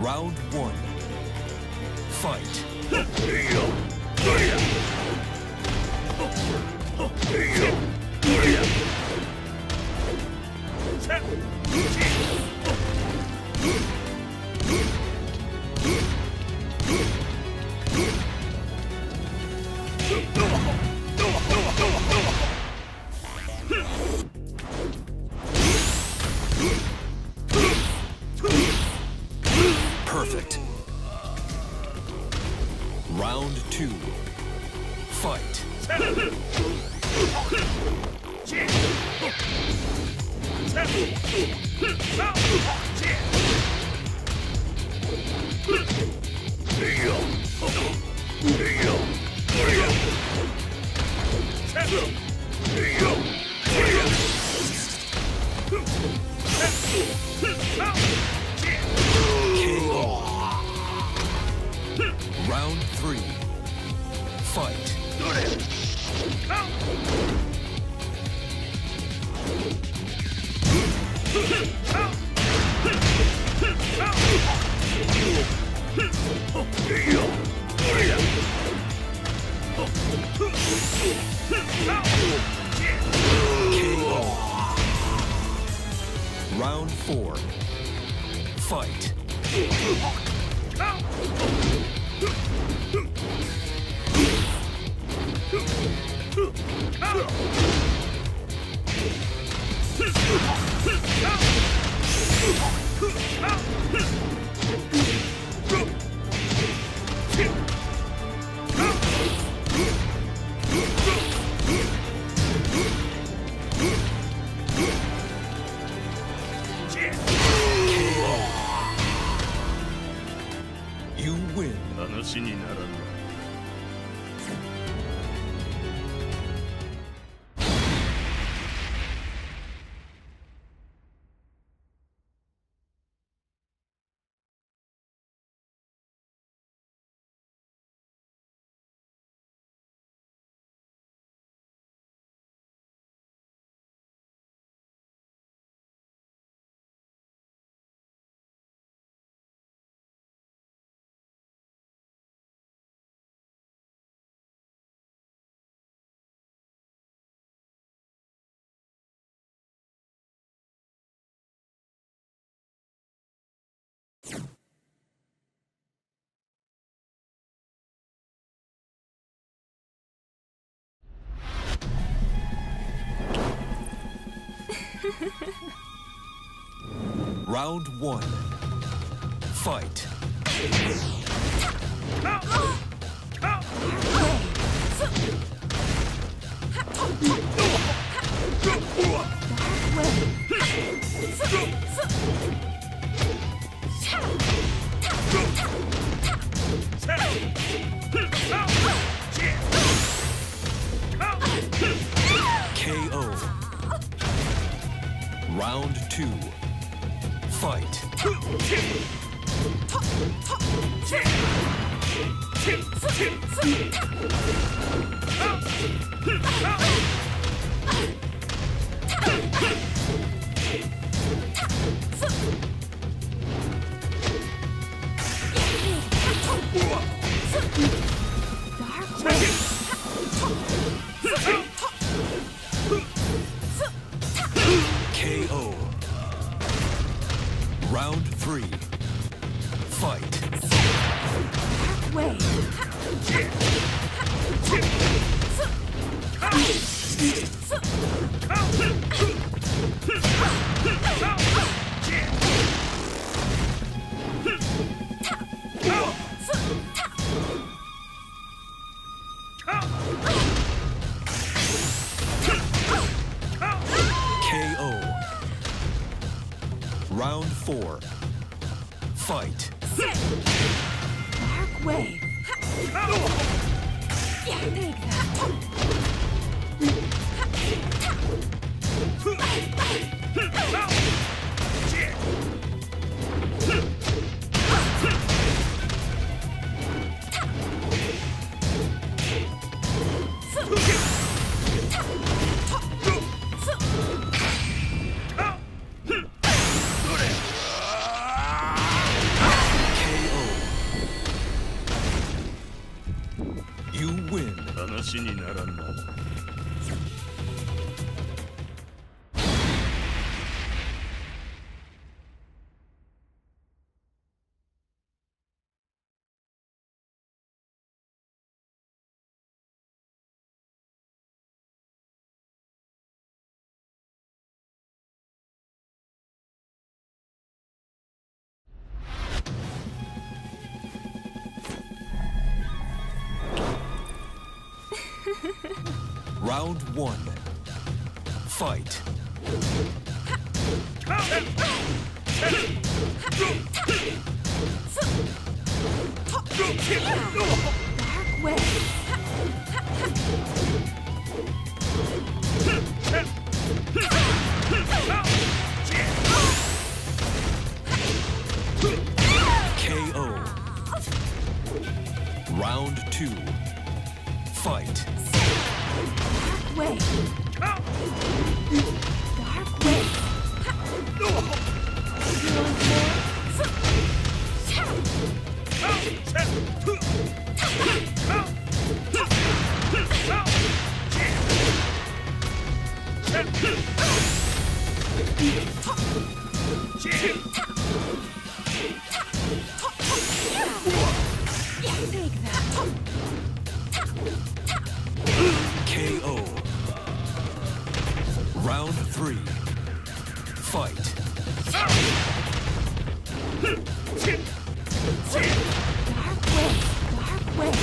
Round one. Fight. Perfect. Round two. Fight. KO. Round three. Fight. KO. Round four. Fight. You win. 話にならんな。 Round one. Fight. KO. Round two. Fight. KO. Round three. Fight. Way. KO. Round four. Fight. Dark wave. Take 話にならんな。 Round 1. Fight. Dark way. KO. Round 2. Fight. Dark way. Dark way. You want Take that. KO. Round 3. Fight. Dark way. Dark way.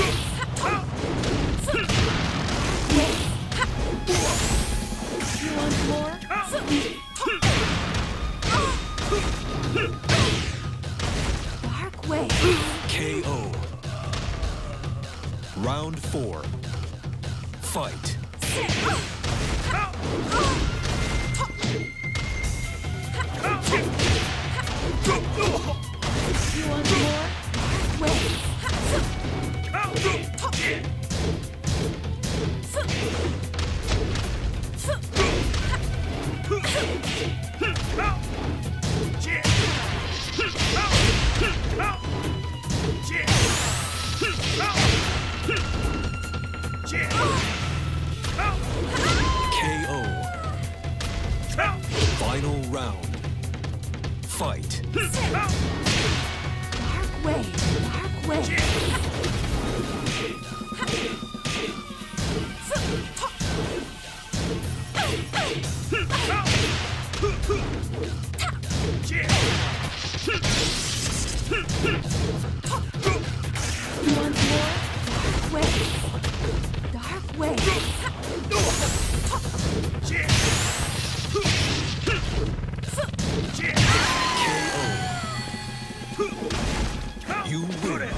You want more? Dark way. KO. Round 4. Fight. You want more? Dark way. KO. Final round. Fight. Dark way. Dark way. You want more? Dark way. Dark way. KO. You win.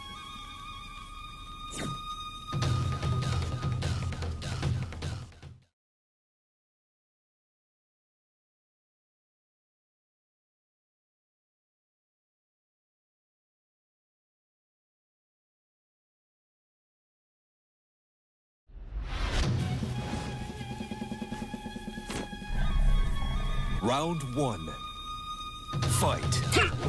Round 1. Fight.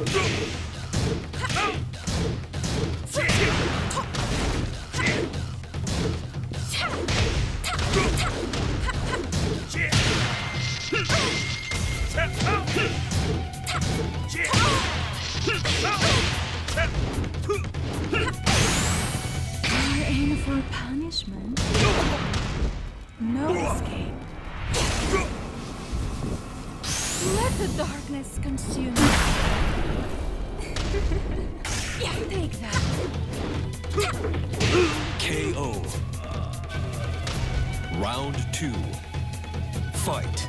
You're in for punishment. No escape. Let the darkness consume you. Take that. KO. Round 2. Fight.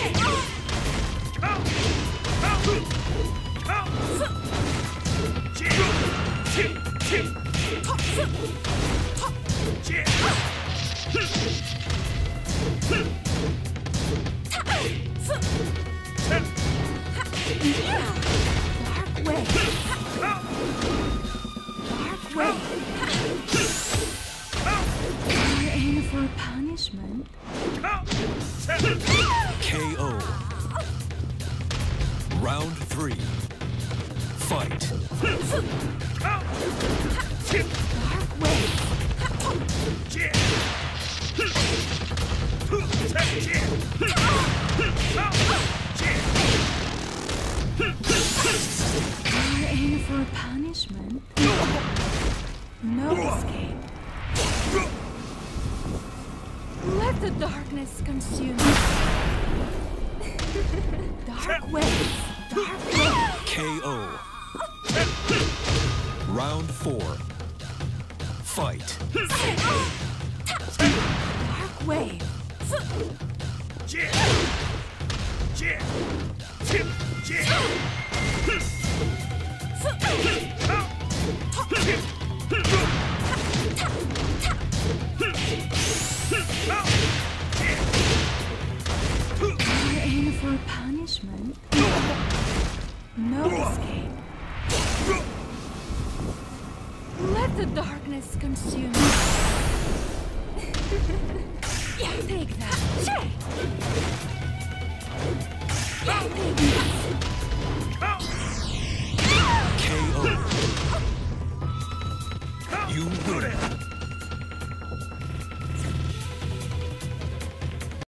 Dark way. Dark way. You're in for punishment. KO. Round 3. Fight. Dark way. You're in for punishment. No escape. Let the darkness consume you. Dark waves. Dark waves. KO. Round 4. Fight. Dark wave. You're in for punishment. No escape. Let the darkness consume you. Take that. Take KO. You win.